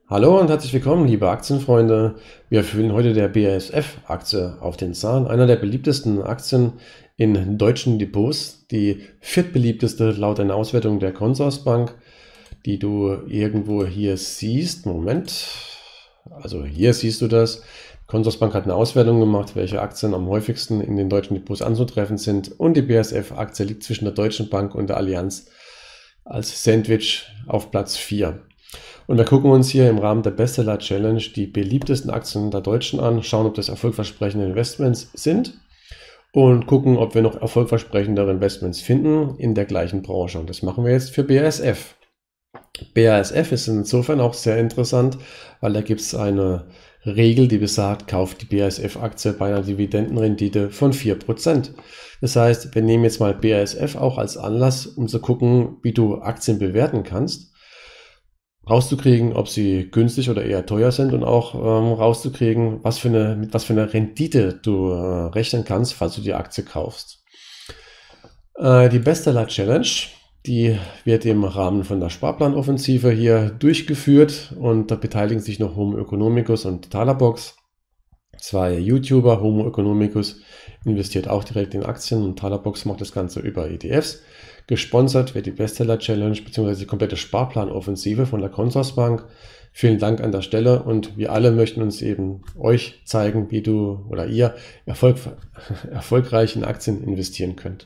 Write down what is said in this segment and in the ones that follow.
Hallo und herzlich willkommen, liebe Aktienfreunde. Wir fühlen heute der BASF-Aktie auf den Zahn, einer der beliebtesten Aktien in deutschen Depots, die viertbeliebteste laut einer Auswertung der Consorsbank, die du irgendwo hier siehst. Moment, also hier siehst du das. Consorsbank hat eine Auswertung gemacht, welche Aktien am häufigsten in den deutschen Depots anzutreffen sind, und die BASF-Aktie liegt zwischen der Deutschen Bank und der Allianz als Sandwich auf Platz 4. Und wir gucken uns hier im Rahmen der Bestseller Challenge die beliebtesten Aktien der Deutschen an, schauen, ob das erfolgversprechende Investments sind und gucken, ob wir noch erfolgversprechendere Investments finden in der gleichen Branche. Und das machen wir jetzt für BASF. BASF ist insofern auch sehr interessant, weil da gibt es eine Regel, die besagt, kauft die BASF-Aktie bei einer Dividendenrendite von 4%. Das heißt, wir nehmen jetzt mal BASF auch als Anlass, um zu gucken, wie du Aktien bewerten kannst, rauszukriegen, ob sie günstig oder eher teuer sind, und auch rauszukriegen, mit was für eine Rendite du rechnen kannst, falls du die Aktie kaufst. Die Bestseller Challenge, die wird im Rahmen von der Sparplanoffensive hier durchgeführt, und da beteiligen sich noch Homo Economicus und Talabox, zwei YouTuber. Homo Economicus investiert auch direkt in Aktien und Talabox macht das Ganze über ETFs. Gesponsert wird die Bestseller Challenge bzw. die komplette Sparplanoffensive von der Consorsbank. Vielen Dank an der Stelle, und wir alle möchten uns eben euch zeigen, wie du oder ihr erfolgreich in Aktien investieren könnt.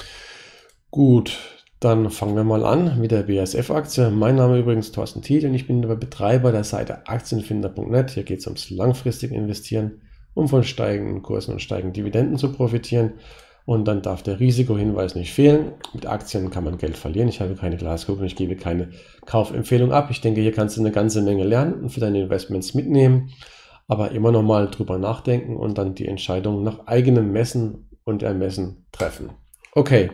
Gut, dann fangen wir mal an mit der BASF-Aktie. Mein Name ist übrigens Thorsten Thiel und ich bin der Betreiber der Seite Aktienfinder.net. Hier geht es ums langfristige Investieren, um von steigenden Kursen und steigenden Dividenden zu profitieren. Und dann darf der Risikohinweis nicht fehlen. Mit Aktien kann man Geld verlieren. Ich habe keine Glaskugel und ich gebe keine Kaufempfehlung ab. Ich denke, hier kannst du eine ganze Menge lernen und für deine Investments mitnehmen, aber immer noch mal drüber nachdenken und dann die Entscheidung nach eigenem Messen und Ermessen treffen. Okay,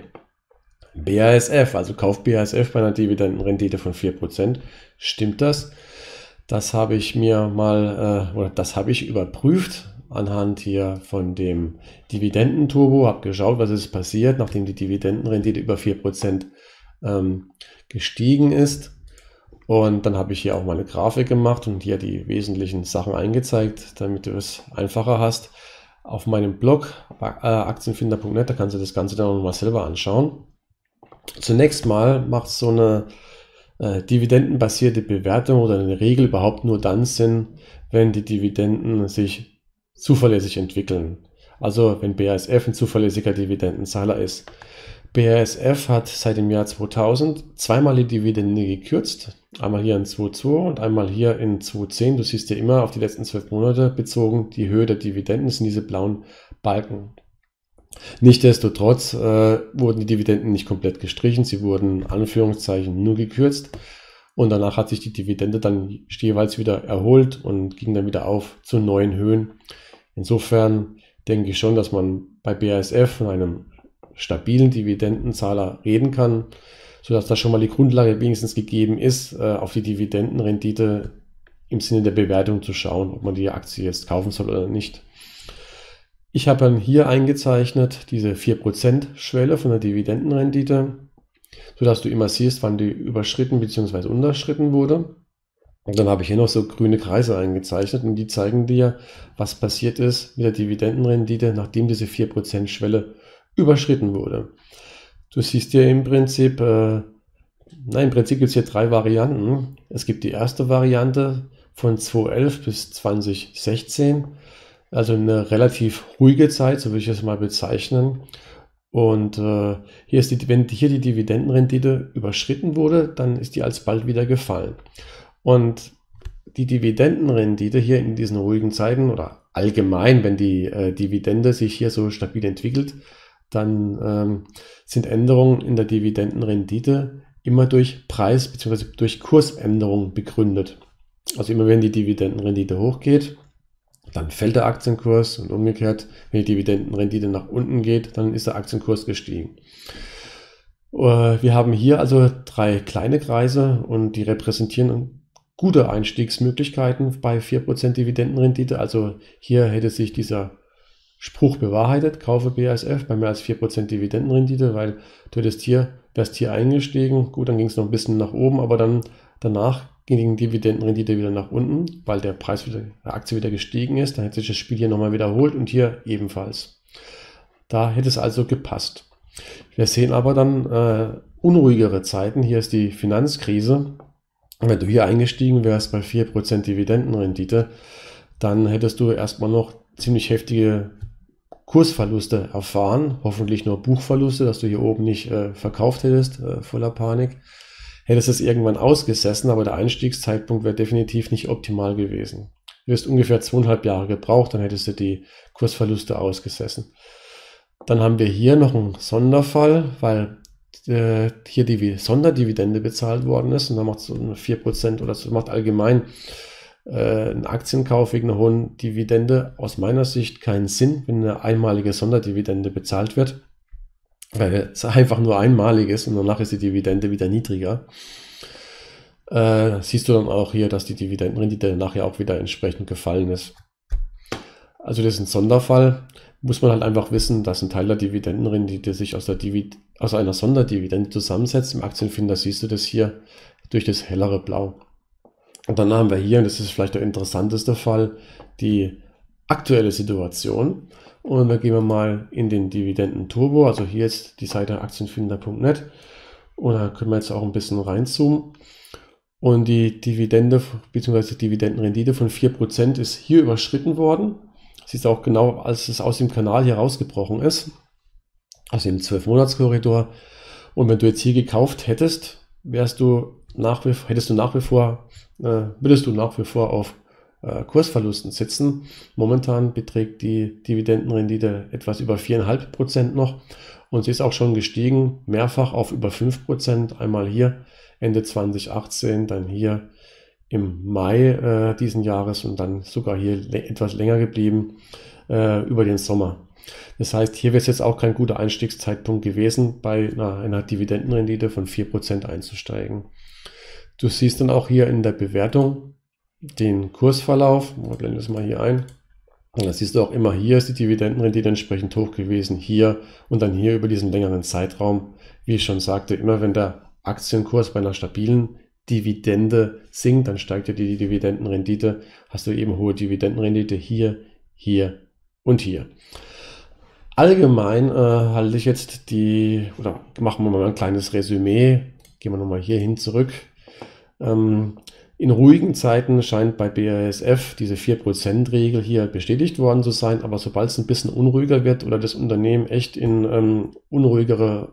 BASF, also kauft BASF bei einer Dividendenrendite von 4%. Stimmt das? Das habe ich mir mal, das habe ich überprüft anhand hier von dem Dividendenturbo, habe geschaut, was ist passiert, nachdem die Dividendenrendite über 4% gestiegen ist. Und dann habe ich hier auch mal eine Grafik gemacht und hier die wesentlichen Sachen eingezeigt, damit du es einfacher hast. Auf meinem Blog aktienfinder.net, da kannst du das Ganze dann nochmal selber anschauen. Zunächst mal macht so eine dividendenbasierte Bewertung oder eine Regel überhaupt nur dann Sinn, wenn die Dividenden sich zuverlässig entwickeln. Also wenn BASF ein zuverlässiger Dividendenzahler ist. BASF hat seit dem Jahr 2000 zweimal die Dividende gekürzt. Einmal hier in 2002 und einmal hier in 2010. Du siehst ja immer auf die letzten 12 Monate bezogen die Höhe der Dividenden, das sind diese blauen Balken. Nichtsdestotrotz wurden die Dividenden nicht komplett gestrichen, sie wurden in Anführungszeichen nur gekürzt, und danach hat sich die Dividende dann jeweils wieder erholt und ging dann wieder auf zu neuen Höhen. Insofern denke ich schon, dass man bei BASF von einem stabilen Dividendenzahler reden kann, sodass da schon mal die Grundlage wenigstens gegeben ist, auf die Dividendenrendite im Sinne der Bewertung zu schauen, ob man die Aktie jetzt kaufen soll oder nicht. Ich habe dann hier eingezeichnet diese 4% Schwelle von der Dividendenrendite, sodass du immer siehst, wann die überschritten bzw. unterschritten wurde. Und dann habe ich hier noch so grüne Kreise eingezeichnet, und die zeigen dir, was passiert ist mit der Dividendenrendite, nachdem diese 4% Schwelle überschritten wurde. Du siehst hier im Prinzip, gibt es hier drei Varianten. Es gibt die erste Variante von 2011 bis 2016. Also eine relativ ruhige Zeit, so würde ich es mal bezeichnen. Und wenn hier die Dividendenrendite überschritten wurde, dann ist die alsbald wieder gefallen. Und die Dividendenrendite hier in diesen ruhigen Zeiten oder allgemein, wenn die Dividende sich hier so stabil entwickelt, dann sind Änderungen in der Dividendenrendite immer durch Preis- bzw. durch Kursänderungen begründet. Also immer wenn die Dividendenrendite hochgeht, dann fällt der Aktienkurs, und umgekehrt, wenn die Dividendenrendite nach unten geht, dann ist der Aktienkurs gestiegen. Wir haben hier also drei kleine Kreise, und die repräsentieren gute Einstiegsmöglichkeiten bei 4% Dividendenrendite. Also hier hätte sich dieser Spruch bewahrheitet: kaufe BASF bei mehr als 4% Dividendenrendite, weil du wärst hier eingestiegen. Gut, dann ging es noch ein bisschen nach oben, aber dann Danach ging die Dividendenrendite wieder nach unten, weil der Preis der Aktie wieder gestiegen ist. Dann hätte sich das Spiel hier nochmal wiederholt und hier ebenfalls. Da hätte es also gepasst. Wir sehen aber dann unruhigere Zeiten. Hier ist die Finanzkrise. Wenn du hier eingestiegen wärst bei 4% Dividendenrendite, dann hättest du erstmal noch ziemlich heftige Kursverluste erfahren. Hoffentlich nur Buchverluste, dass du hier oben nicht verkauft hättest, voller Panik. Hättest es irgendwann ausgesessen, aber der Einstiegszeitpunkt wäre definitiv nicht optimal gewesen. Du hast ungefähr 2,5 Jahre gebraucht, dann hättest du die Kursverluste ausgesessen. Dann haben wir hier noch einen Sonderfall, weil hier die Sonderdividende bezahlt worden ist und dann macht so 4% oder so, macht allgemein ein Aktienkauf wegen einer hohen Dividende aus meiner Sicht keinen Sinn, wenn eine einmalige Sonderdividende bezahlt wird, weil es einfach nur einmalig ist und danach ist die Dividende wieder niedriger. Siehst du dann auch hier, dass die Dividendenrendite nachher auch wieder entsprechend gefallen ist. Also das ist ein Sonderfall. Muss man halt einfach wissen, dass ein Teil der Dividendenrendite sich aus einer Sonderdividende zusammensetzt. Im Aktienfinder siehst du das hier durch das hellere Blau. Und dann haben wir hier, und das ist vielleicht der interessanteste Fall, die aktuelle Situation. Und da gehen wir mal in den Dividenden-Turbo. Also hier ist die Seite aktienfinder.net. Und da können wir jetzt auch ein bisschen reinzoomen. Und die Dividende bzw. Dividendenrendite von 4% ist hier überschritten worden. Siehst du auch genau, als es aus dem Kanal hier rausgebrochen ist, aus dem 12-Monats-Korridor. Und wenn du jetzt hier gekauft hättest, würdest du nach wie vor auf Kursverlusten sitzen. Momentan beträgt die Dividendenrendite etwas über 4,5% noch und sie ist auch schon gestiegen, mehrfach auf über 5%. Einmal hier Ende 2018, dann hier im Mai diesen Jahres und dann sogar hier etwas länger geblieben über den Sommer. Das heißt, hier wäre es jetzt auch kein guter Einstiegszeitpunkt gewesen, bei einer Dividendenrendite von 4% einzusteigen. Du siehst dann auch hier in der Bewertung den Kursverlauf. Wir blenden das mal hier ein. Und da siehst du auch immer, hier ist die Dividendenrendite entsprechend hoch gewesen, hier und dann hier über diesen längeren Zeitraum. Wie ich schon sagte, immer wenn der Aktienkurs bei einer stabilen Dividende sinkt, dann steigt ja die Dividendenrendite, hast du eben hohe Dividendenrendite hier, hier und hier. Allgemein halte ich jetzt oder machen wir mal ein kleines Resümee, gehen wir nochmal hier hin zurück. In ruhigen Zeiten scheint bei BASF diese 4%-Regel hier bestätigt worden zu sein, aber sobald es ein bisschen unruhiger wird oder das Unternehmen echt in unruhigere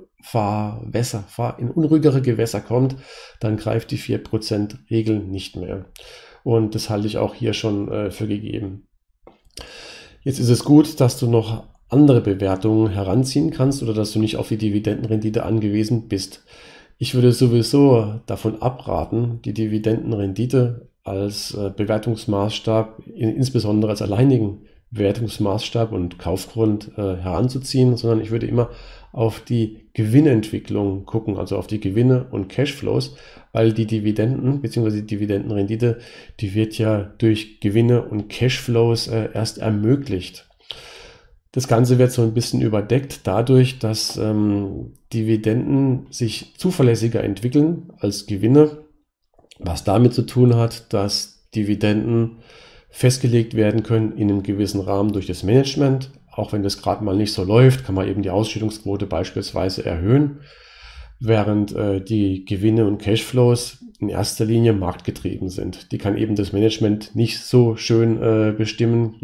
Gewässer kommt, dann greift die 4%-Regel nicht mehr. Und das halte ich auch hier schon für gegeben. Jetzt ist es gut, dass du noch andere Bewertungen heranziehen kannst oder dass du nicht auf die Dividendenrendite angewiesen bist. Ich würde sowieso davon abraten, die Dividendenrendite als Bewertungsmaßstab, insbesondere als alleinigen Bewertungsmaßstab und Kaufgrund heranzuziehen, sondern ich würde immer auf die Gewinnentwicklung gucken, also auf die Gewinne und Cashflows, weil die Dividenden bzw. die Dividendenrendite, die wird ja durch Gewinne und Cashflows erst ermöglicht. Das Ganze wird so ein bisschen überdeckt dadurch, dass Dividenden sich zuverlässiger entwickeln als Gewinne, was damit zu tun hat, dass Dividenden festgelegt werden können in einem gewissen Rahmen durch das Management. Auch wenn das gerade mal nicht so läuft, kann man eben die Ausschüttungsquote beispielsweise erhöhen, während die Gewinne und Cashflows in erster Linie marktgetrieben sind. Die kann eben das Management nicht so schön bestimmen,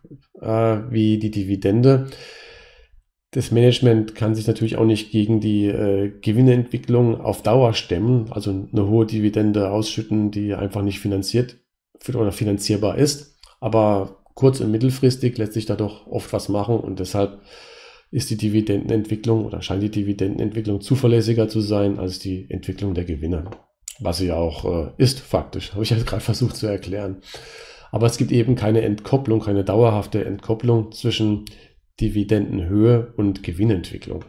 wie die Dividende. Das Management kann sich natürlich auch nicht gegen die Gewinneentwicklung auf Dauer stemmen, also eine hohe Dividende ausschütten, die einfach nicht finanziert oder finanzierbar ist. Aber kurz- und mittelfristig lässt sich da doch oft was machen und deshalb ist die Dividendenentwicklung oder scheint die Dividendenentwicklung zuverlässiger zu sein als die Entwicklung der Gewinne. Was sie ja auch ist, faktisch, habe ich ja gerade versucht zu erklären. Aber es gibt eben keine Entkopplung, keine dauerhafte Entkopplung zwischen Dividendenhöhe und Gewinnentwicklung.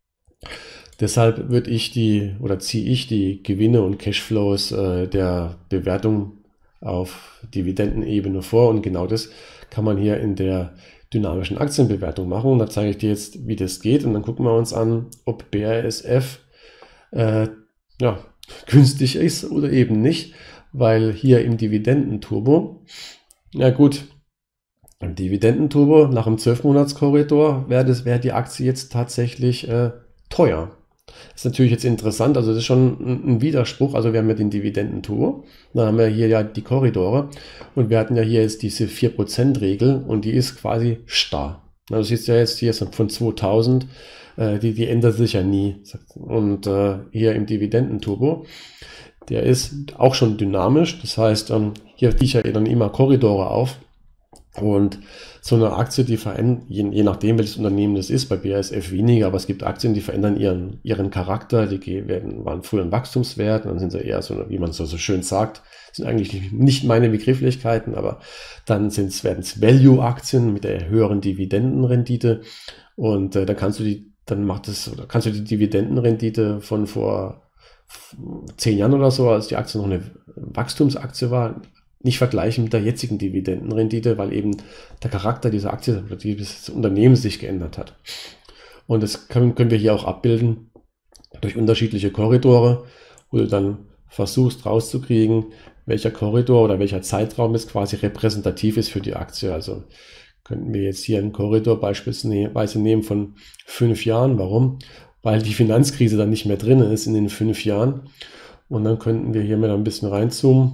Deshalb ziehe ich die Gewinne und Cashflows der Bewertung auf Dividendenebene vor und genau das kann man hier in der dynamischen Aktienbewertung machen. Und da zeige ich dir jetzt, wie das geht und dann gucken wir uns an, ob BASF günstig ist oder eben nicht, weil hier im Dividendenturbo, na gut, im Dividendenturbo nach dem 12-Monats-Korridor wäre die Aktie jetzt tatsächlich teuer. Das ist natürlich jetzt interessant, also das ist schon ein Widerspruch. Also wir haben ja den Dividendenturbo, dann haben wir hier ja die Korridore und wir hatten ja hier jetzt diese 4%-Regel und die ist quasi starr. Also siehst du ja jetzt hier von 2000, die ändert sich ja nie. Und hier im Dividendenturbo, der ist auch schon dynamisch, das heißt, hier ziehe ich ja dann immer Korridore auf. Und so eine Aktie, die verändert, je nachdem, welches Unternehmen das ist, bei BASF weniger, aber es gibt Aktien, die verändern ihren Charakter, waren früher ein Wachstumswert, und dann sind sie eher so, wie man so schön sagt, sind eigentlich nicht meine Begrifflichkeiten, aber dann werden es Value-Aktien mit der höheren Dividendenrendite und da kannst du die Dividendenrendite von vor 10 Jahren oder so, als die Aktie noch eine Wachstumsaktie war, nicht vergleichen mit der jetzigen Dividendenrendite, weil eben der Charakter dieser Aktie, des Unternehmens sich geändert hat. Und das können wir hier auch abbilden durch unterschiedliche Korridore, wo du dann versuchst rauszukriegen, welcher Korridor oder welcher Zeitraum jetzt quasi repräsentativ ist für die Aktie. Also könnten wir jetzt hier einen Korridor beispielsweise nehmen von 5 Jahren. Warum? Weil die Finanzkrise dann nicht mehr drin ist in den 5 Jahren. Und dann könnten wir hier mal ein bisschen reinzoomen.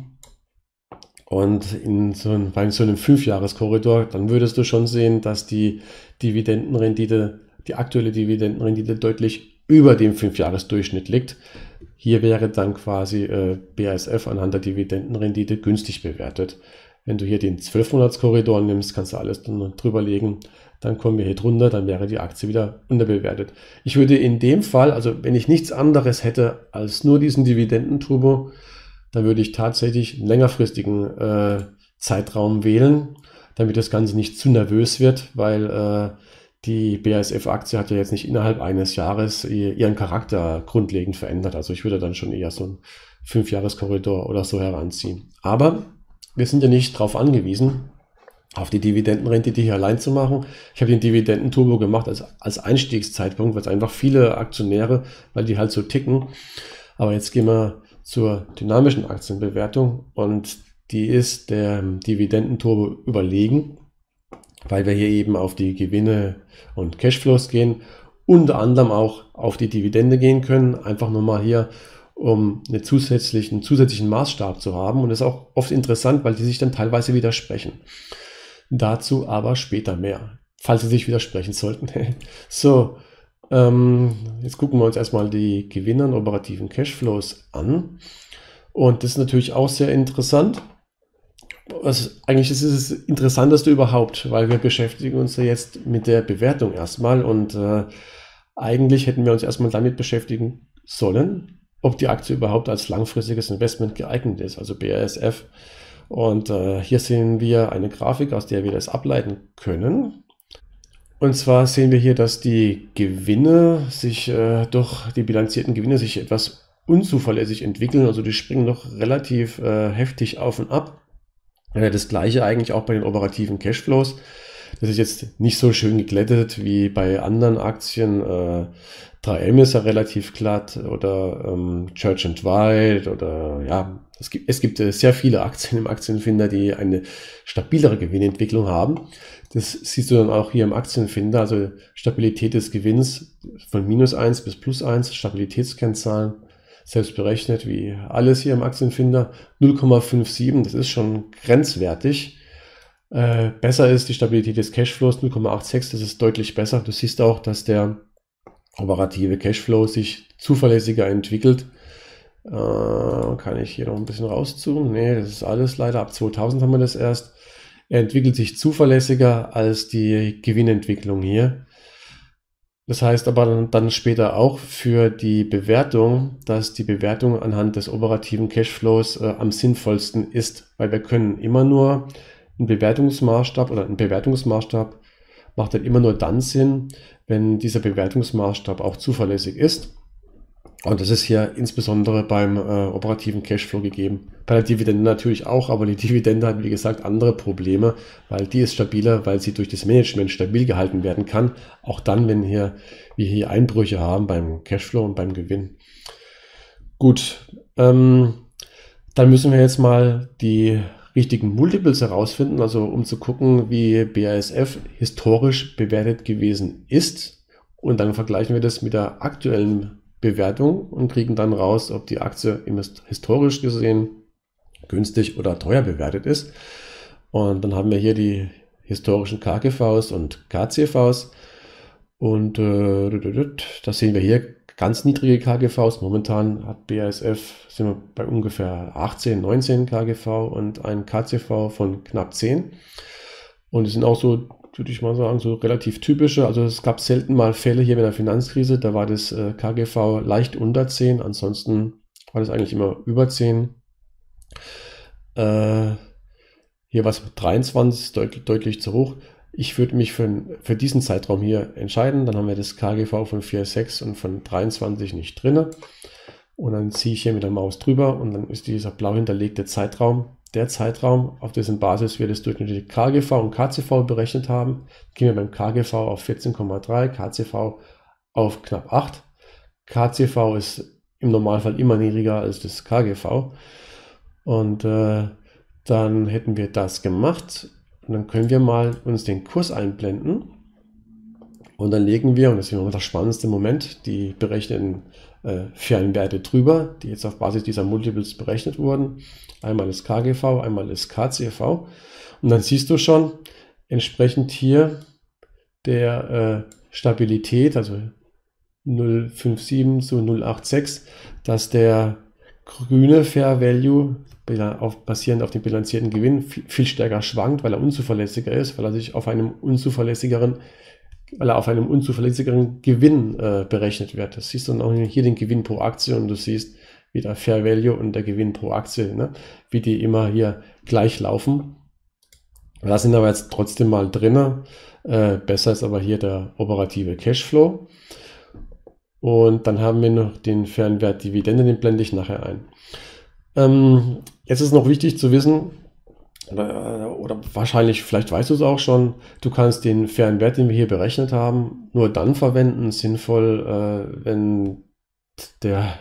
Und bei so einem 5-Jahres-Korridor, dann würdest du schon sehen, dass die aktuelle Dividendenrendite deutlich über dem 5-Jahres-Durchschnitt liegt. Hier wäre dann quasi BASF anhand der Dividendenrendite günstig bewertet. Wenn du hier den 12-Monats-Korridor nimmst, kannst du alles drüber legen. Dann kommen wir hier drunter, dann wäre die Aktie wieder unterbewertet. Ich würde in dem Fall, also wenn ich nichts anderes hätte als nur diesen Dividendenturbo, dann würde ich tatsächlich einen längerfristigen Zeitraum wählen, damit das Ganze nicht zu nervös wird, weil die BASF-Aktie hat ja jetzt nicht innerhalb eines Jahres ihren Charakter grundlegend verändert. Also ich würde dann schon eher so einen 5-Jahres-Korridor oder so heranziehen. Aber wir sind ja nicht darauf angewiesen, auf die Dividendenrendite hier allein zu machen. Ich habe den Dividendenturbo gemacht als Einstiegszeitpunkt, weil es einfach viele Aktionäre, weil die halt so ticken. Aber jetzt gehen wir zur dynamischen Aktienbewertung und die ist der Dividendenturbo überlegen, weil wir hier eben auf die Gewinne und Cashflows gehen, unter anderem auch auf die Dividende gehen können, einfach nur mal hier, um einen zusätzlichen Maßstab zu haben. Und das ist auch oft interessant, weil die sich dann teilweise widersprechen. Dazu aber später mehr, falls sie sich widersprechen sollten. So, jetzt gucken wir uns erstmal die Gewinne und operativen Cashflows an. Und das ist natürlich auch sehr interessant. Eigentlich ist es das Interessanteste überhaupt, weil wir beschäftigen uns ja jetzt mit der Bewertung erstmal und eigentlich hätten wir uns erstmal damit beschäftigen sollen, ob die Aktie überhaupt als langfristiges Investment geeignet ist, also BASF. Und hier sehen wir eine Grafik, aus der wir das ableiten können. Und zwar sehen wir hier, dass die Gewinne die bilanzierten Gewinne sich etwas unzuverlässig entwickeln. Also die springen noch relativ heftig auf und ab. Das gleiche eigentlich auch bei den operativen Cashflows. Das ist jetzt nicht so schön geglättet wie bei anderen Aktien. 3M ist ja relativ glatt oder Church & Dwight oder ja, es gibt sehr viele Aktien im Aktienfinder, die eine stabilere Gewinnentwicklung haben. Das siehst du dann auch hier im Aktienfinder, also Stabilität des Gewinns von -1 bis +1, Stabilitätskennzahlen, selbst berechnet wie alles hier im Aktienfinder, 0,57, das ist schon grenzwertig. Besser ist die Stabilität des Cashflows, 0,86, das ist deutlich besser. Du siehst auch, dass der operative Cashflow sich zuverlässiger entwickelt. Kann ich hier noch ein bisschen rauszoomen? Nee, das ist alles leider, ab 2000 haben wir das erst. Er entwickelt sich zuverlässiger als die Gewinnentwicklung hier. Das heißt aber dann später auch für die Bewertung, dass die Bewertung anhand des operativen Cashflows am sinnvollsten ist, weil wir können immer nur einen Bewertungsmaßstab macht halt immer nur dann Sinn, wenn dieser Bewertungsmaßstab auch zuverlässig ist. Und das ist hier insbesondere beim operativen Cashflow gegeben. Bei der Dividende natürlich auch, aber die Dividende hat, wie gesagt, andere Probleme, weil die ist stabiler, weil sie durch das Management stabil gehalten werden kann. Auch dann, wenn wir hier Einbrüche haben beim Cashflow und beim Gewinn. Gut, Ähm, Dann müssen wir jetzt mal die richtigen Multiples herausfinden, also um zu gucken, wie BASF historisch bewertet gewesen ist. Und dann vergleichen wir das mit der aktuellen Bewertung und kriegen dann raus, ob die Aktie historisch gesehen günstig oder teuer bewertet ist. Und dann haben wir hier die historischen KGVs und KCVs. Und das sehen wir hier, ganz niedrige KGVs. Momentan hat BASF, sind wir bei ungefähr 18, 19 KGV und ein KCV von knapp 10. Und die sind auch so, würde ich mal sagen, so relativ typische. Also es gab selten mal Fälle hier mit der Finanzkrise, da war das KGV leicht unter 10, ansonsten war das eigentlich immer über 10. Hier war es 23, deutlich zu hoch. Ich würde mich für diesen Zeitraum hier entscheiden. Dann haben wir das KGV von 4,6 und von 23 nicht drin. Und dann ziehe ich hier mit der Maus drüber und dann ist dieser blau hinterlegte Zeitraum der Zeitraum, auf dessen Basis wir das durchschnittliche KGV und KCV berechnet haben. Gehen wir beim KGV auf 14,3, KCV auf knapp 8. KCV ist im Normalfall immer niedriger als das KGV. Und dann hätten wir das gemacht. Und dann können wir mal uns den Kurs einblenden. Und dann legen wir, und das ist immer der spannendste Moment, die berechneten fairen Werte drüber, die jetzt auf Basis dieser Multiples berechnet wurden. Einmal das KGV, einmal das KCV. Und dann siehst du schon entsprechend hier der Stabilität, also 0,57 zu 0,86, dass der grüne Fair Value basierend auf dem bilanzierten Gewinn viel stärker schwankt, weil er unzuverlässiger ist, weil er auf einem unzuverlässigeren Gewinn berechnet wird. Das siehst du dann auch hier den Gewinn pro Aktie und du siehst, wie der Fair Value und der Gewinn pro Aktie, ne, wie die immer hier gleich laufen. Da sind aber jetzt trotzdem mal drin. Besser ist aber hier der operative Cashflow. Und dann haben wir noch den fairen Wert Dividende, den blende ich nachher ein. Jetzt ist noch wichtig zu wissen, oder wahrscheinlich, vielleicht weißt du es auch schon, du kannst den fairen Wert, den wir hier berechnet haben, nur dann verwenden, sinnvoll, wenn der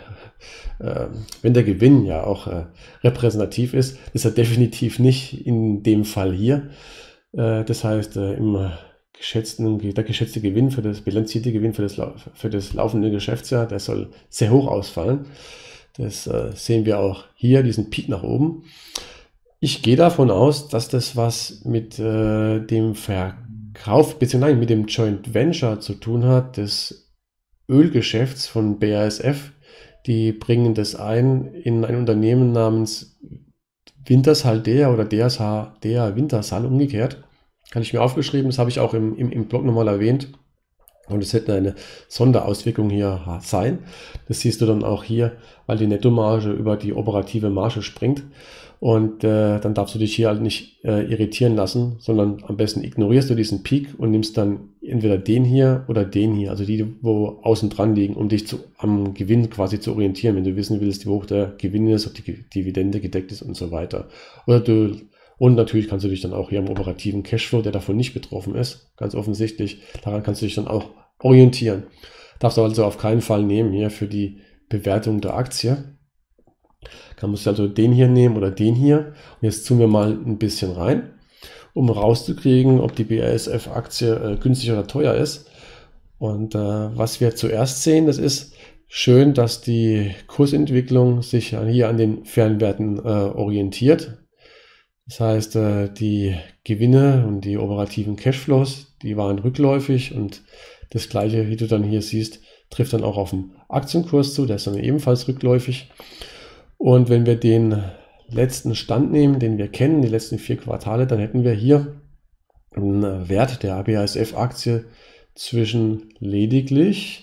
Gewinn ja auch repräsentativ ist. Das ist ja definitiv nicht in dem Fall hier. Das heißt, der geschätzte Gewinn bilanzierte Gewinn für das laufende Geschäftsjahr, der soll sehr hoch ausfallen. Das sehen wir auch hier, diesen Peak nach oben. Ich gehe davon aus, dass das was mit dem Verkauf bzw. mit dem Joint Venture zu tun hat, des Ölgeschäfts von BASF. Die bringen das ein in ein Unternehmen namens Wintershall Dea oder DEA Wintershall umgekehrt. Hatte ich mir aufgeschrieben, das habe ich auch im Blog nochmal erwähnt. Und es hätte eine Sonderauswirkung hier sein. Das siehst du dann auch hier, weil die Nettomarge über die operative Marge springt. Und dann darfst du dich hier halt nicht irritieren lassen, sondern am besten ignorierst du diesen Peak und nimmst dann entweder den hier oder den hier, also die, wo außen dran liegen, um dich am Gewinn quasi zu orientieren, wenn du wissen willst, wie hoch der Gewinn ist, ob die Dividende gedeckt ist und so weiter. Und natürlich kannst du dich dann auch hier am operativen Cashflow, der davon nicht betroffen ist, ganz offensichtlich, daran kannst du dich dann auch orientieren. Darfst du also auf keinen Fall nehmen hier für die Bewertung der Aktie. Kann man also den hier nehmen oder den hier. Und jetzt tun wir mal ein bisschen rein, um rauszukriegen, ob die BASF-Aktie günstig oder teuer ist. Und was wir zuerst sehen, das ist schön, dass die Kursentwicklung sich hier an den fairen Werten orientiert. Das heißt, die Gewinne und die operativen Cashflows, die waren rückläufig und das gleiche, wie du dann hier siehst, trifft dann auch auf den Aktienkurs zu, der ist dann ebenfalls rückläufig. Und wenn wir den letzten Stand nehmen, den wir kennen, die letzten 4 Quartale, dann hätten wir hier einen Wert der BASF-Aktie zwischen lediglich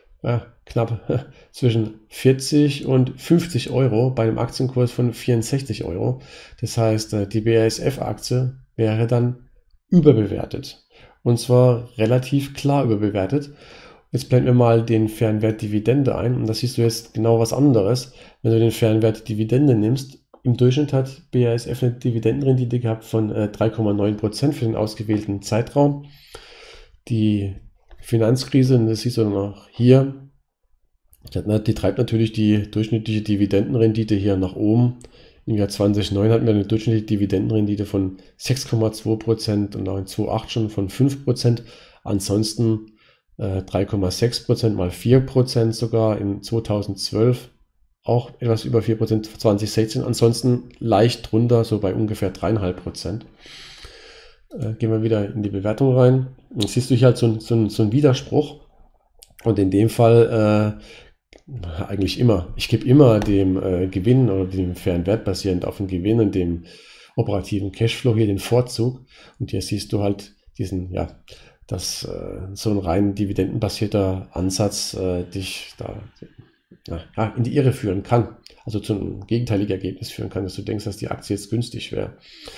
knapp zwischen 40 und 50 Euro bei einem Aktienkurs von 64 Euro. Das heißt, die BASF-Aktie wäre dann überbewertet. Und zwar relativ klar überbewertet. Jetzt blenden wir mal den fairen Wert Dividende ein und da siehst du jetzt genau was anderes. Wenn du den fairen Wert Dividende nimmst, im Durchschnitt hat BASF eine Dividendenrendite gehabt von 3,9% für den ausgewählten Zeitraum. Die Finanzkrise, und das siehst du dann auch hier, Die treibt natürlich die durchschnittliche Dividendenrendite hier nach oben. Im Jahr 2009 hatten wir eine durchschnittliche Dividendenrendite von 6,2% und auch in 2008 schon von 5%. Ansonsten 3,6% mal 4% sogar in 2012, auch etwas über 4% 2016, ansonsten leicht drunter, so bei ungefähr 3,5%. Gehen wir wieder in die Bewertung rein. Dann siehst du hier halt so ein Widerspruch. Und in dem Fall eigentlich immer. Ich gebe immer dem Gewinn oder dem fairen Wert basierend auf den Gewinn und dem operativen Cashflow hier den Vorzug. Und hier siehst du halt diesen, ja, dass so ein rein dividendenbasierter Ansatz dich da ja, in die Irre führen kann. Also zu einem gegenteiligen Ergebnis führen kann, dass du denkst, dass die Aktie jetzt günstig wäre.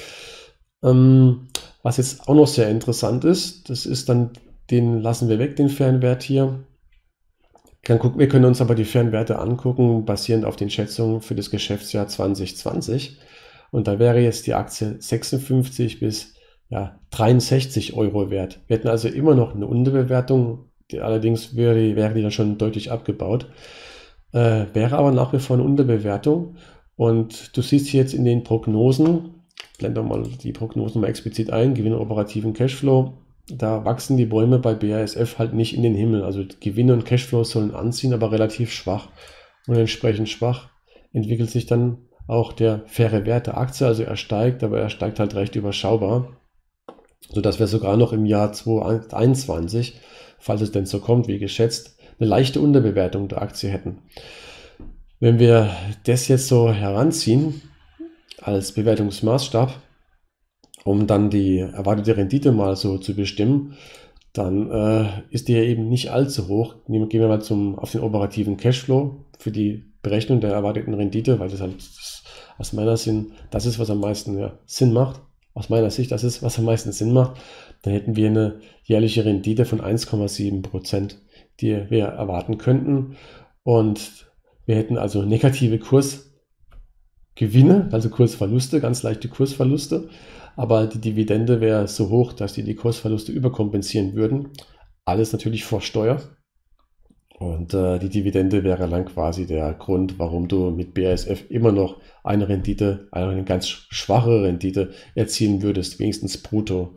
Was jetzt auch noch sehr interessant ist, das ist dann, den lassen wir weg, den fairen Wert hier. Wir können uns aber die fairen Werte angucken, basierend auf den Schätzungen für das Geschäftsjahr 2020. Und da wäre jetzt die Aktie 56 bis 63 Euro wert. Wir hätten also immer noch eine Unterbewertung, allerdings wäre die dann schon deutlich abgebaut. Wäre aber nach wie vor eine Unterbewertung. Und du siehst hier jetzt in den Prognosen, blende mal die Prognosen mal explizit ein, Gewinn und operativen Cashflow. Da wachsen die Bäume bei BASF halt nicht in den Himmel. Also Gewinne und Cashflow sollen anziehen, aber relativ schwach. Und entsprechend schwach entwickelt sich dann auch der faire Wert der Aktie. Also er steigt, aber er steigt halt recht überschaubar. Sodass wir sogar noch im Jahr 2021, falls es denn so kommt, wie geschätzt, eine leichte Unterbewertung der Aktie hätten. Wenn wir das jetzt so heranziehen als Bewertungsmaßstab, um dann die erwartete Rendite mal so zu bestimmen, dann ist die ja eben nicht allzu hoch. Gehen wir mal auf den operativen Cashflow für die Berechnung der erwarteten Rendite, weil das halt aus meiner Sicht, das ist, was am meisten Sinn macht. Aus meiner Sicht, das ist, was am meisten Sinn macht. Dann hätten wir eine jährliche Rendite von 1,7%, die wir erwarten könnten. Und wir hätten also negative Kursgewinne, also Kursverluste, ganz leichte Kursverluste. Aber die Dividende wäre so hoch, dass die Kursverluste überkompensieren würden. Alles natürlich vor Steuer. Und die Dividende wäre dann quasi der Grund, warum du mit BASF immer noch eine ganz schwache Rendite erzielen würdest, wenigstens brutto.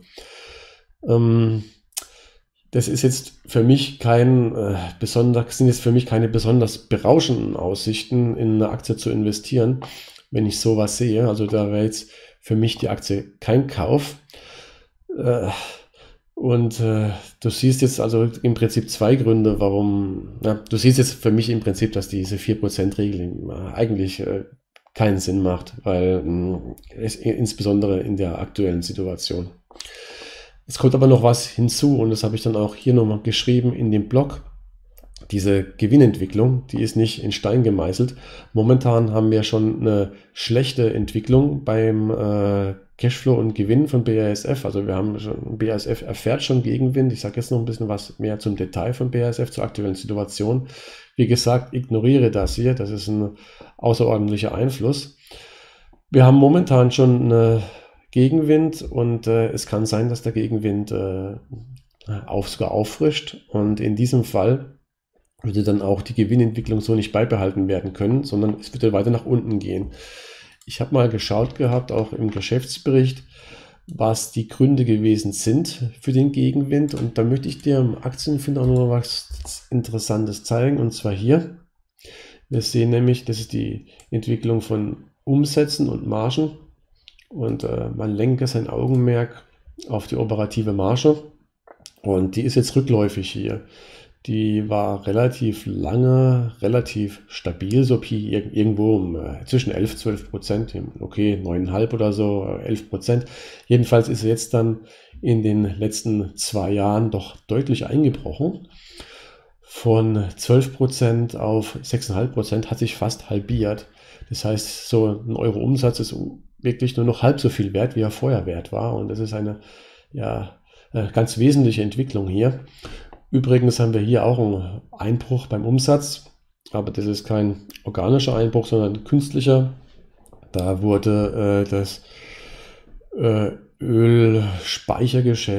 Das ist jetzt für mich sind jetzt für mich keine besonders berauschenden Aussichten, in eine Aktie zu investieren, wenn ich sowas sehe. Also da wäre jetzt für mich die Aktie kein Kauf. Du siehst jetzt also im Prinzip zwei Gründe, warum. Du siehst jetzt für mich im Prinzip, dass diese 4%-Regel eigentlich keinen Sinn macht, weil insbesondere in der aktuellen Situation. Es kommt aber noch was hinzu und das habe ich dann auch hier nochmal geschrieben in dem Blog. Diese Gewinnentwicklung, die ist nicht in Stein gemeißelt. Momentan haben wir schon eine schlechte Entwicklung beim Cashflow und Gewinn von BASF. Also BASF erfährt schon Gegenwind. Ich sage jetzt noch ein bisschen was mehr zum Detail von BASF, zur aktuellen Situation. Wie gesagt, ignoriere das hier. Das ist ein außerordentlicher Einfluss. Wir haben momentan schon eine Gegenwind und es kann sein, dass der Gegenwind sogar auffrischt. Und in diesem Fall würde dann auch die Gewinnentwicklung so nicht beibehalten werden können, sondern es würde weiter nach unten gehen. Ich habe mal geschaut gehabt, auch im Geschäftsbericht, was die Gründe gewesen sind für den Gegenwind. Und da möchte ich dir im Aktienfinder auch noch was Interessantes zeigen. Und zwar hier. Wir sehen nämlich, das ist die Entwicklung von Umsätzen und Margen. Und man lenke sein Augenmerk auf die operative Marge. Und die ist jetzt rückläufig hier. Die war relativ lange, relativ stabil, so irgendwo zwischen 11-12%, okay, 9,5 oder so, 11%. Jedenfalls ist sie jetzt dann in den letzten 2 Jahren doch deutlich eingebrochen. Von 12% auf 6,5% hat sich fast halbiert. Das heißt, so ein Euro Umsatz ist wirklich nur noch halb so viel wert, wie er vorher wert war. Und das ist eine ganz wesentliche Entwicklung hier. Übrigens haben wir hier auch einen Einbruch beim Umsatz, aber das ist kein organischer Einbruch, sondern ein künstlicher. Da wurde das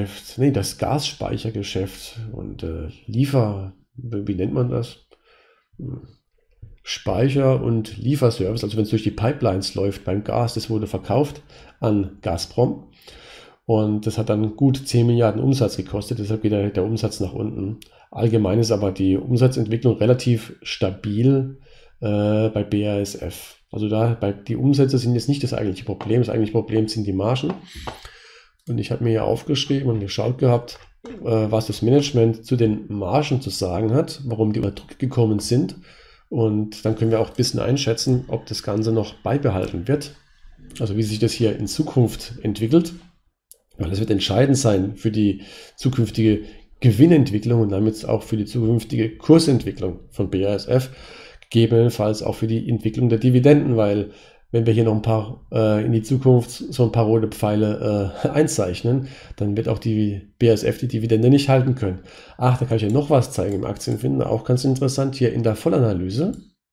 das Gasspeichergeschäft und wie nennt man das? Speicher- und Lieferservice, also wenn es durch die Pipelines läuft beim Gas, das wurde verkauft an Gazprom und das hat dann gut 10 Milliarden Umsatz gekostet, deshalb geht der Umsatz nach unten. Allgemein ist aber die Umsatzentwicklung relativ stabil bei BASF. Also die Umsätze sind jetzt nicht das eigentliche Problem, das eigentliche Problem sind die Margen. Und ich habe mir hier aufgeschrieben und geschaut gehabt, was das Management zu den Margen zu sagen hat, warum die unter Druck gekommen sind. Und dann können wir auch ein bisschen einschätzen, ob das Ganze noch beibehalten wird. Also wie sich das hier in Zukunft entwickelt. Weil das wird entscheidend sein für die zukünftige Gewinnentwicklung und damit auch für die zukünftige Kursentwicklung von BASF. Gegebenenfalls auch für die Entwicklung der Dividenden, weil wenn wir hier noch ein paar in die Zukunft so ein paar rote Pfeile einzeichnen, dann wird auch die BASF die Dividende nicht halten können. Ach, da kann ich ja noch was zeigen im Aktienfinder, auch ganz interessant hier in der Vollanalyse.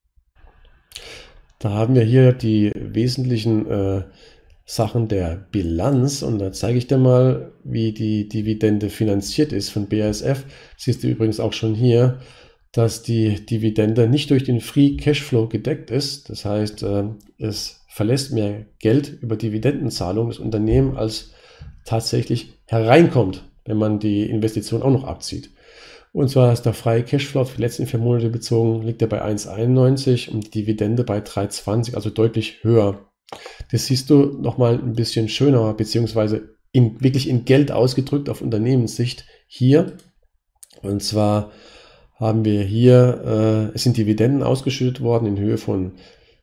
Da haben wir hier die wesentlichen Sachen der Bilanz und da zeige ich dir mal, wie die Dividende finanziert ist von BASF. Siehst du übrigens auch schon hier, dass die Dividende nicht durch den Free Cashflow gedeckt ist. Das heißt, es verlässt mehr Geld über Dividendenzahlung des Unternehmens, als tatsächlich hereinkommt, wenn man die Investition auch noch abzieht. Und zwar ist der freie Cashflow für die letzten 4 Monate bezogen, liegt er bei 1,91 und die Dividende bei 3,20, also deutlich höher. Das siehst du nochmal ein bisschen schöner, beziehungsweise wirklich in Geld ausgedrückt auf Unternehmenssicht hier. Und zwar haben wir hier, es sind Dividenden ausgeschüttet worden in Höhe von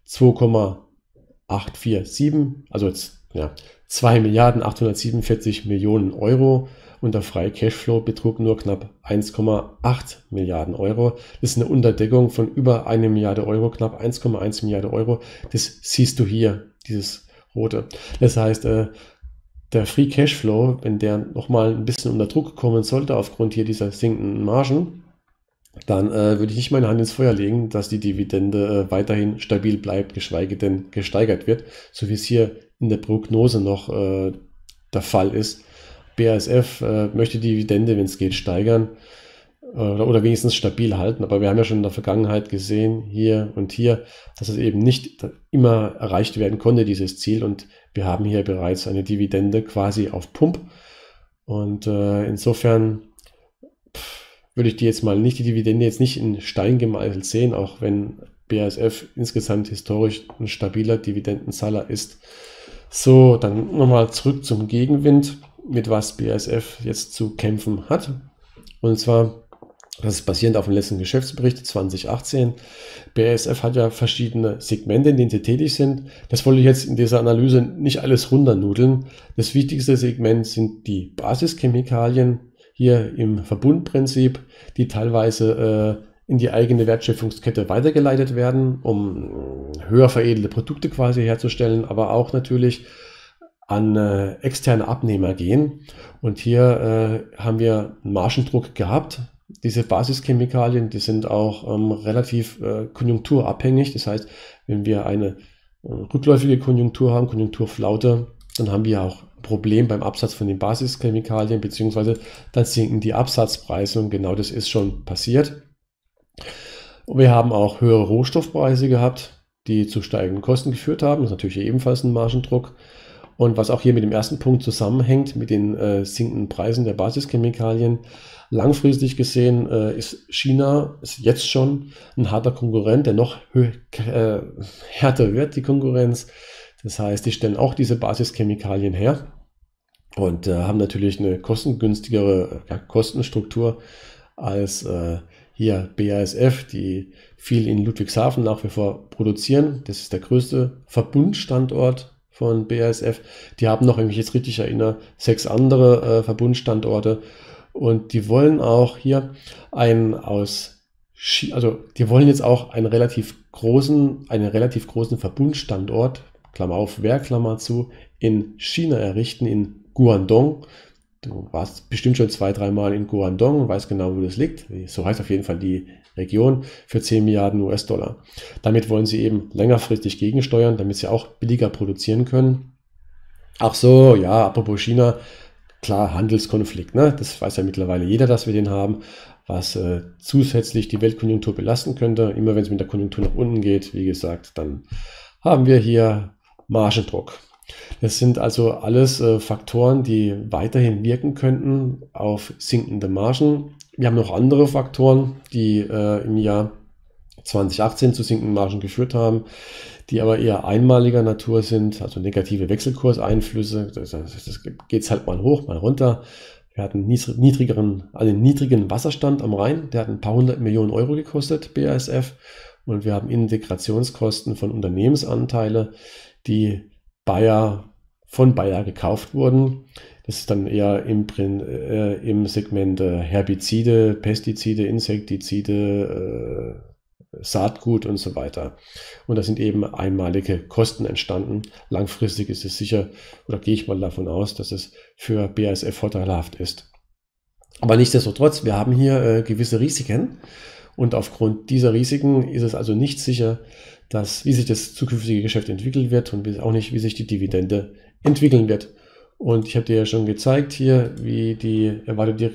2,847, also jetzt, ja, 2.847 Millionen Euro und der freie Cashflow betrug nur knapp 1,8 Milliarden Euro. Das ist eine Unterdeckung von über 1 Milliarde Euro, knapp 1,1 Milliarde Euro. Das siehst du hier, dieses rote. Das heißt, der Free Cashflow, wenn der nochmal ein bisschen unter Druck kommen sollte, aufgrund hier dieser sinkenden Margen, dann würde ich nicht meine Hand ins Feuer legen, dass die Dividende weiterhin stabil bleibt, geschweige denn gesteigert wird, so wie es hier in der Prognose noch der Fall ist. BASF möchte die Dividende, wenn es geht, steigern oder wenigstens stabil halten, aber wir haben ja schon in der Vergangenheit gesehen, hier und hier, dass es eben nicht immer erreicht werden konnte, dieses Ziel, und wir haben hier bereits eine Dividende quasi auf Pump und insofern würde ich die Dividende jetzt nicht in Stein gemeißelt sehen, auch wenn BASF insgesamt historisch ein stabiler Dividendenzahler ist. So, dann nochmal zurück zum Gegenwind, mit was BASF jetzt zu kämpfen hat. Und zwar, das ist basierend auf dem letzten Geschäftsbericht 2018. BASF hat ja verschiedene Segmente, in denen sie tätig sind. Das wollte ich jetzt in dieser Analyse nicht alles runternudeln. Das wichtigste Segment sind die Basischemikalien, hier im Verbundprinzip, die teilweise in die eigene Wertschöpfungskette weitergeleitet werden, um höher veredelte Produkte quasi herzustellen, aber auch natürlich an externe Abnehmer gehen. Und hier haben wir einen Margendruck gehabt. Diese Basischemikalien, die sind auch relativ konjunkturabhängig. Das heißt, wenn wir eine rückläufige Konjunktur haben, Konjunkturflaute, dann haben wir auch Problem beim Absatz von den Basischemikalien, beziehungsweise dann sinken die Absatzpreise und genau das ist schon passiert. Und wir haben auch höhere Rohstoffpreise gehabt, die zu steigenden Kosten geführt haben. Das ist natürlich ebenfalls ein Margendruck. Und was auch hier mit dem ersten Punkt zusammenhängt, mit den sinkenden Preisen der Basischemikalien, langfristig gesehen ist China jetzt schon ein harter Konkurrent, der noch härter wird, die Konkurrenz. Das heißt, die stellen auch diese Basischemikalien her und haben natürlich eine kostengünstigere Kostenstruktur als hier BASF, die viel in Ludwigshafen nach wie vor produzieren. Das ist der größte Verbundstandort von BASF. Die haben noch, wenn ich mich jetzt richtig erinnere, 6 andere Verbundstandorte und die wollen auch hier die wollen jetzt auch einen relativ großen Verbundstandort, Klammer auf, Werk, Klammer zu, in China errichten, in Guangdong. Du warst bestimmt schon 2-3 Mal in Guangdong und weißt genau, wo das liegt. So heißt auf jeden Fall die Region, für 10 Milliarden US-Dollar. Damit wollen sie eben längerfristig gegensteuern, damit sie auch billiger produzieren können. Ach so, ja, apropos China, Klar, Handelskonflikt, ne? Das weiß ja mittlerweile jeder, dass wir den haben, was zusätzlich die Weltkonjunktur belasten könnte. Immer wenn es mit der Konjunktur nach unten geht, wie gesagt, dann haben wir hier Margendruck. Das sind also alles Faktoren, die weiterhin wirken könnten auf sinkende Margen. Wir haben noch andere Faktoren, die im Jahr 2018 zu sinkenden Margen geführt haben, die aber eher einmaliger Natur sind, also negative Wechselkurseinflüsse. Das geht halt mal hoch, mal runter. Wir hatten einen niedrigen Wasserstand am Rhein, der hat ein paar 100 Millionen Euro gekostet, BASF. Und wir haben Integrationskosten von Unternehmensanteile, die von Bayer gekauft wurden. Das ist dann eher im Segment Herbizide, Pestizide, Insektizide, Saatgut und so weiter. Und da sind eben einmalige Kosten entstanden. Langfristig ist es sicher, oder gehe ich mal davon aus, dass es für BASF vorteilhaft ist. Aber nichtsdestotrotz, wir haben hier gewisse Risiken. Und aufgrund dieser Risiken ist es also nicht sicher, wie sich das zukünftige Geschäft entwickeln wird und auch nicht, wie sich die Dividende entwickeln wird. Und ich habe dir ja schon gezeigt hier, wie die erwartete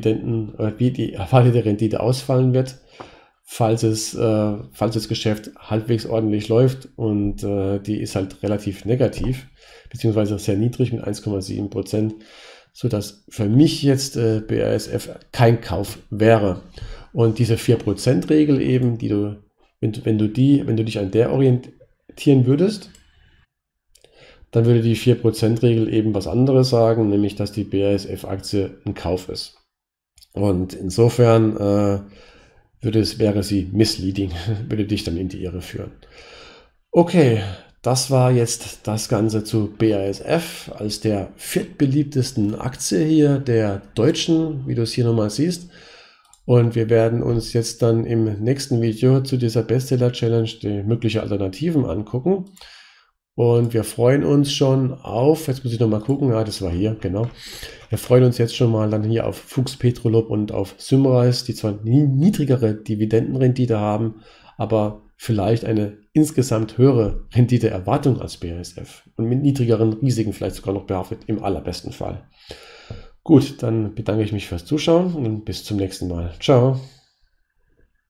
Rendite ausfallen wird, falls das Geschäft halbwegs ordentlich läuft, und die ist halt relativ negativ, beziehungsweise sehr niedrig mit 1,7%, sodass für mich jetzt BASF kein Kauf wäre. Und diese 4%-Regel eben, wenn du dich an der orientieren würdest, dann würde die 4%-Regel eben was anderes sagen, nämlich dass die BASF-Aktie ein Kauf ist. Und insofern wäre sie misleading, würde dich dann in die Irre führen. Okay, das war jetzt das Ganze zu BASF als der viertbeliebtesten Aktie hier der Deutschen, wie du es hier nochmal siehst. Und wir werden uns jetzt dann im nächsten Video zu dieser Bestseller-Challenge die möglichen Alternativen angucken. Und wir freuen uns schon auf, jetzt muss ich nochmal gucken, ja, das war hier, genau. Wir freuen uns jetzt schon mal dann hier auf Fuchs Petrolub und auf Symrise, die zwar niedrigere Dividendenrendite haben, aber vielleicht eine insgesamt höhere Renditeerwartung als BASF und mit niedrigeren Risiken vielleicht sogar noch behaftet, im allerbesten Fall. Gut, dann bedanke ich mich fürs Zuschauen und bis zum nächsten Mal. Ciao.